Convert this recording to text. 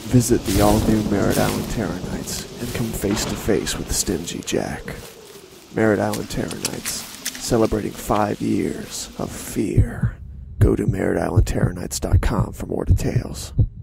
Visit the all-new Merritt Terranites and come face to face with Stingy Jack. Merritt Terranites, celebrating 5 years of fear. Go to merrittislandterranites.com for more details.